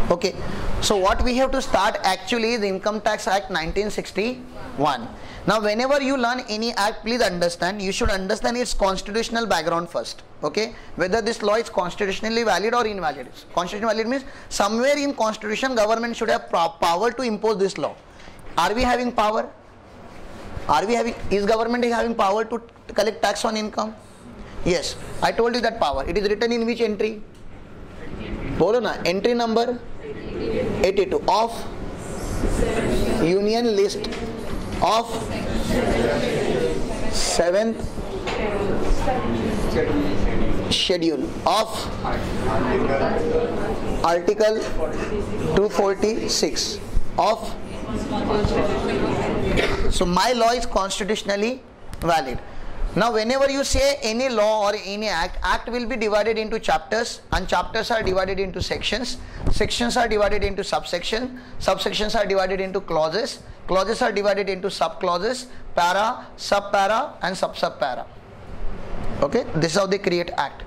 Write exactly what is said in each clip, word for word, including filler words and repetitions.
Okay, so what we have to start actually is the Income Tax Act nineteen sixty-one. Now whenever you learn any act, please understand, you should understand its constitutional background first. Okay, whether this law is constitutionally valid or invalid. Constitutionally valid means somewhere in constitution government should have power to impose this law. Are we having power? Are we having, is government having power to collect tax on income? Yes, I told you that power. It is written in which entry? Bolo na, entry number eighty-two of Union List of seventh Schedule of Article two forty-six of. So my law is constitutionally valid. Now whenever you say any law or any act, act will be divided into chapters, and chapters are divided into sections, sections are divided into subsections, subsections are divided into clauses, clauses are divided into subclauses, para, subpara and sub-subpara. Okay, this is how they create act.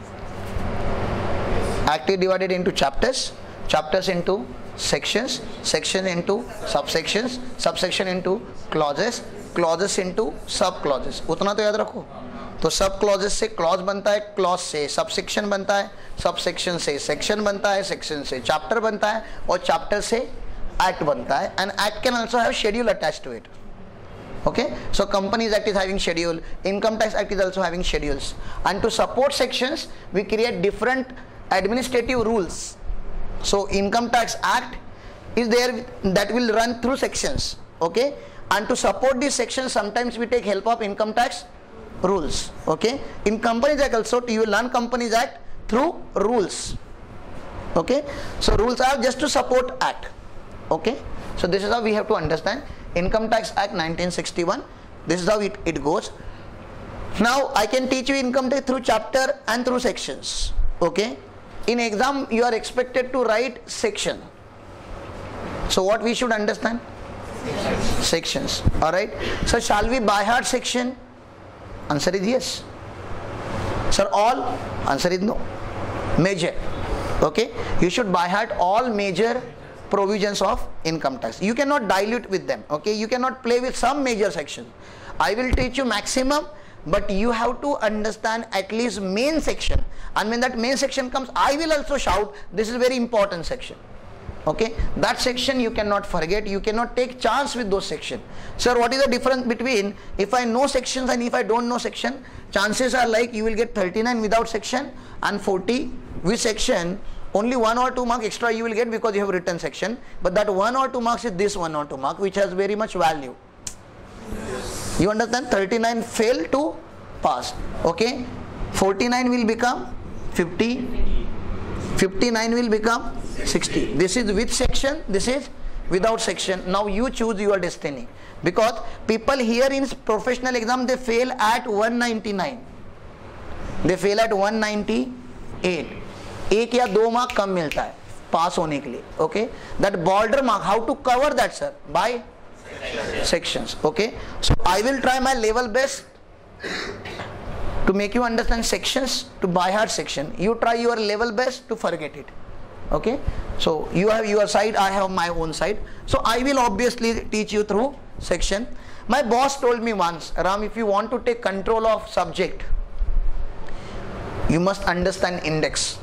Act is divided into chapters, chapters into sections, sections into subsections, subsection into clauses, clauses into सब clauses. उतना तो याद रखो. तो सब clauses से clause बनता है, clause से subsection बनता है, subsection से section बनता है, section से chapter बनता है और chapter से act बनता है. And act can also have schedule attached to it. Okay, so Companies Act is having schedule, Income Tax Act is also having schedules. And to support sections, we create different administrative rules. So Income Tax Act is there that will run through sections. Okay. And to support these sections, sometimes we take help of income tax rules. Okay, in Companies Act also you will learn Companies Act through rules. Okay, so rules are just to support act. Okay, so this is how we have to understand Income Tax Act nineteen sixty-one. This is how it, it goes. Now I can teach you income tax through chapter and through sections. Okay, in exam you are expected to write section. So what we should understand? Sections. Alright, so shall we by heart section? Answer is yes. Sir, all? Answer is no. Major. Okay, you should by heart all major provisions of income tax. You cannot dilute with them. Okay, you cannot play with some major section. I will teach you maximum, but you have to understand at least main section, and when that main section comes, I will also shout this is very important section. Okay, that section you cannot forget, you cannot take chance with those sections. Sir, what is the difference between if I know sections and if I don't know section? Chances are like you will get thirty-nine without section and forty with section. Only one or two mark extra you will get because you have written section, but that one or two marks is this one or two mark which has very much value. You understand? thirty-nine fail to pass. Okay, forty-nine will become fifty, fifty-nine will become sixty. This is with section, this is without section. Now you choose your destiny, because people here in professional exam they fail at one ninety-nine, they fail at one ninety-eight. एक या दो mark कम मिलता है पास होने के लिए. Okay, that border mark, how to cover that, sir? By sections. Okay, so I will try my level best to make you understand sections, to by heart section. You try your level best to forget it. Okay, so you have your side, I have my own side. So I will obviously teach you through section. My boss told me once, Ram, if you want to take control of subject, you must understand index.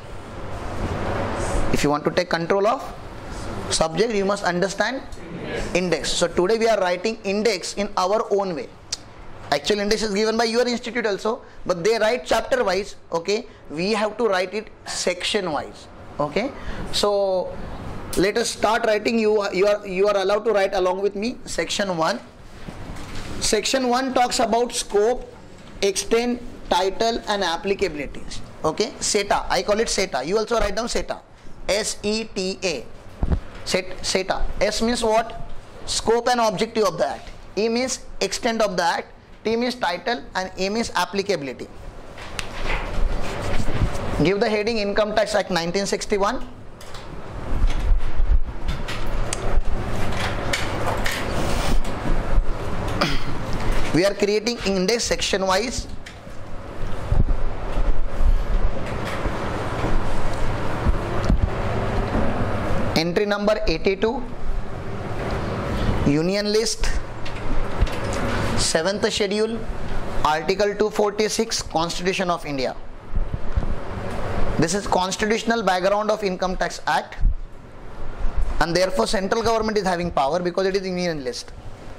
If you want to take control of subject, you must understand index. So today we are writing index in our own way. Actual index is given by your institute also, but they write chapter wise. Okay, we have to write it section wise. Okay, so let us start writing. You are, you are you are allowed to write along with me. Section one. Section one talks about scope, extent, title and applicability. Okay, SETA, I call it SETA. You also write down SETA. S E T A. Set, SETA. S means what? Scope and objective of the act. E means extent of the act. T means title and A means applicability. Give the heading Income Tax Act nineteen sixty-one. We are creating index section wise. entry number eighty-two, union list, seventh schedule, article two forty-six, Constitution of India. This is constitutional background of Income Tax Act, and therefore central government is having power because it is union list.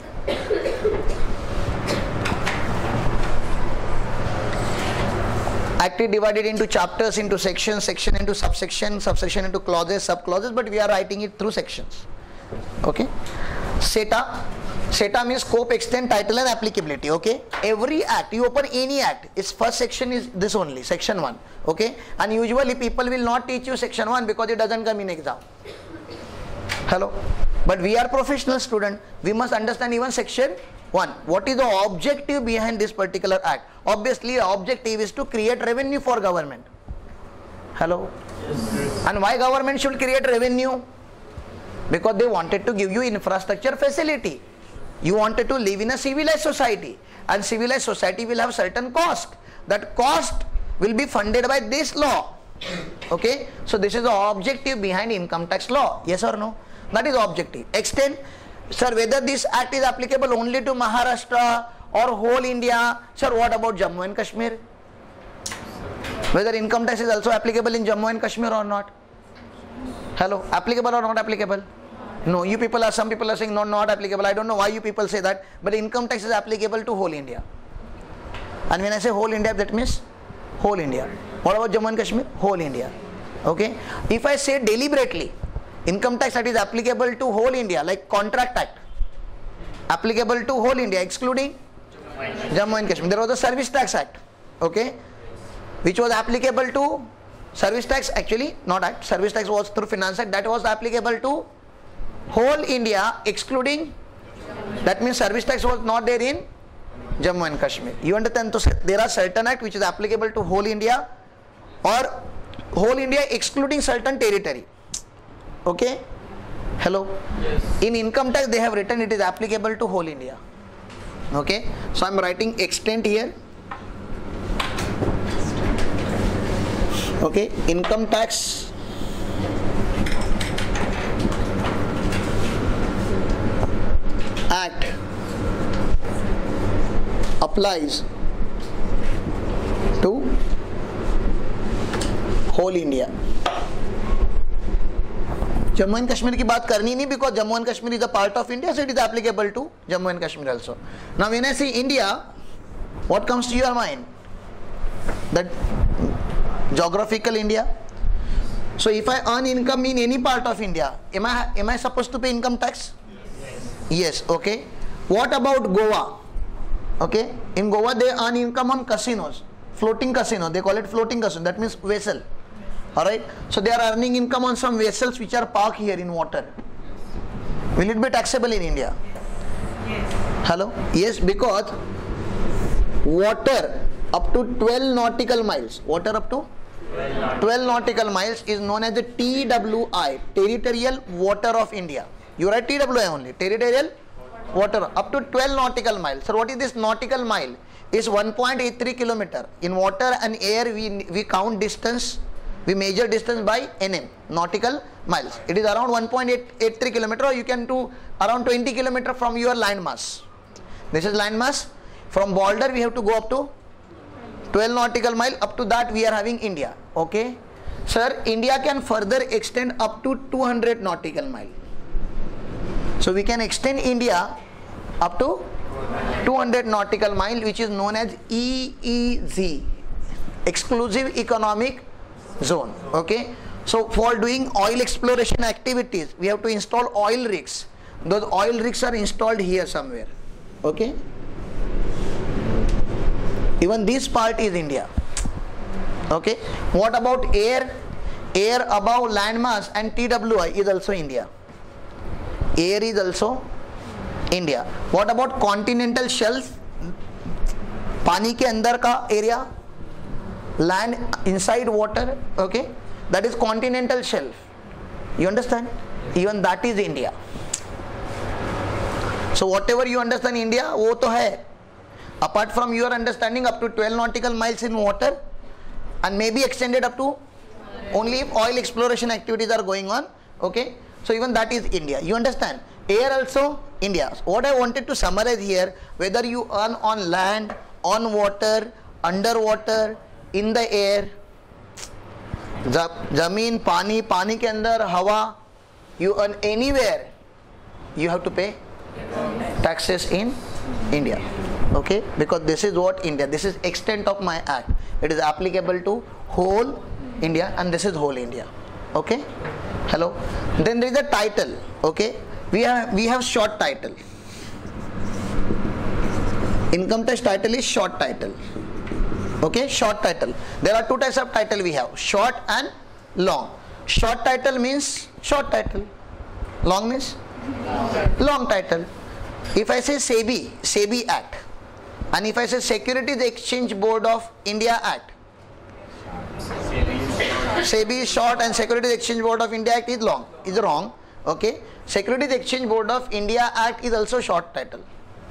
Act is divided into chapters, into sections, section into subsection, subsection into clauses, sub-clauses, but we are writing it through sections. Okay. SETA. SETA means scope, extent, title and applicability. Okay. Every act, you open any act, its first section is this only, section one. Okay. And usually people will not teach you section one because it doesn't come in exam. Hello. But we are professional student, we must understand even section one. What is the objective behind this particular act? Obviously the objective is to create revenue for government. Hello. Yes. And why government should create revenue? Because they wanted to give you infrastructure facility. You wanted to live in a civilized society, and civilized society will have certain cost. That cost will be funded by this law. Okay. So this is the objective behind income tax law. Yes or no? That is objective. Extent. Sir, whether this act is applicable only to Maharashtra or whole India. Sir, what about Jammu and Kashmir? Whether income tax is also applicable in Jammu and Kashmir or not? Hello, applicable or not applicable? No, you people are, some people are saying no, not applicable. I don't know why you people say that, but income tax is applicable to whole India. And when I say whole India, that means whole India. What about Jammu and Kashmir? Whole India. Okay. If I say deliberately, income tax that is applicable to whole India, like Contract Act, applicable to whole India, excluding Jammu and Kashmir. There was a Service Tax Act, okay, which was applicable to Service Tax, actually not Act, Service Tax was through Finance Act, that was applicable to whole India, excluding, that means Service Tax was not there in Jammu and Kashmir. You understand? So there are certain Act which is applicable to whole India or whole India excluding certain territory. Okay. Hello. Yes. In income tax they have written it is applicable to whole India. Okay. So I am writing extent here. Okay. Income tax Act applies to whole India. Jammu and Kashmir की बात करनी नहीं because Jammu and Kashmir is a part of India, so it is applicable to Jammu and Kashmir also. Now when I say India, what comes to your mind? That geographical India. So if I earn income in any part of India, am I am I supposed to pay income tax? Yes. Yes. Okay. What about Goa? Okay. In Goa they earn income on casinos, floating casino. They call it floating casino. That means vessel. Alright, so they are earning income on some vessels which are parked here in water. Will it be taxable in India? Yes. Hello? Yes, because water up to twelve nautical miles, water up to twelve nautical miles is known as the T W I, Territorial Water of India. You write T W I only, Territorial Water, up to twelve nautical miles. So what is this nautical mile? Is one point eight three kilometer. In water and air we, we count distance. We measure distance by N M, nautical miles. It is around one point eight three kilometer, or you can do around twenty kilometer from your land mass. This is land mass. From border we have to go up to twelve nautical mile. Up to that we are having India. Okay. Sir, India can further extend up to two hundred nautical mile. So we can extend India up to two hundred nautical mile, which is known as E E Z, Exclusive Economic Zone. Okay. So for doing oil exploration activities, we have to install oil rigs. Those oil rigs are installed here somewhere. Okay. Even this part is India. Okay. What about air? Air above landmass and T W I is also India. Air is also India. What about continental shelf? पानी के अंदर का area, land inside water, okay, that is continental shelf. You understand? Even that is India. So whatever you understand India, वो तो है. Apart from your understanding, up to twelve nautical miles in water, and maybe extended up to only if oil exploration activities are going on. Okay. So even that is India. You understand? Air also India. What I wanted to summarize here, whether you earn on land, on water, underwater, in the air, zameen, pani, pani ke andar, hawa, you earn anywhere, you have to pay taxes in India. Okay, because this is what India, this is extent of my act. It is applicable to whole India, and this is whole India. Okay, hello. Then there is a title. Okay, we have we have short title. Income tax title is short title. Okay, short title. There are two types of title we have, short and long. Short title means short title. Long means long title. If I say SEBI, SEBI Act, and if I say Securities Exchange Board of India Act, SEBI is short and Securities Exchange Board of India Act is long, is wrong. Okay, Securities Exchange Board of India Act is also short title.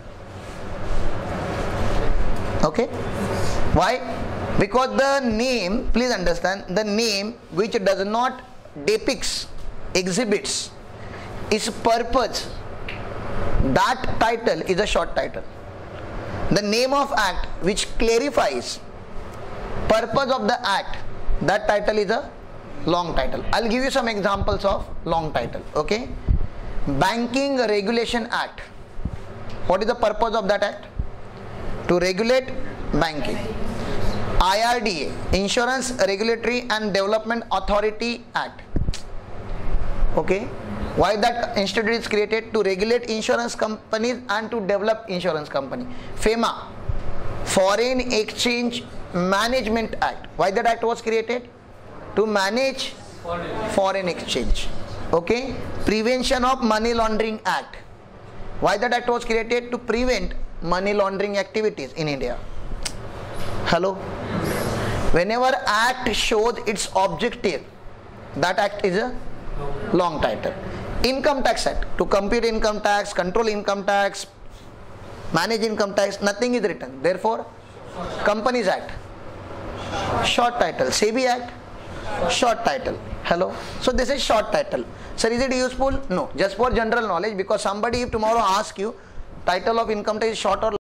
Okay, why? Because the name, please understand, the name which does not depicts, exhibits its purpose, that title is a short title. The name of act which clarifies purpose of the act, that title is a long title. I'll give you some examples of long title. Okay, Banking Regulation Act. What is the purpose of that act? To regulate banking. I R D A, Insurance Regulatory and Development Authority Act. Okay, why that institute is created? To regulate insurance companies and to develop insurance company. FEMA, Foreign Exchange Management Act. Why that act was created? To manage foreign exchange. Okay, Prevention of Money Laundering Act. Why that act was created? To prevent money laundering activities in India. Hello. Whenever act shows its objective, that act is a long title. Income Tax Act, to compute income tax, control income tax, manage income tax, nothing is written. Therefore, Companies Act, short title. SEBI Act, short title. Hello. So this is short title. Sir, is it useful? No, just for general knowledge, because somebody if tomorrow asks you title of income tax is short or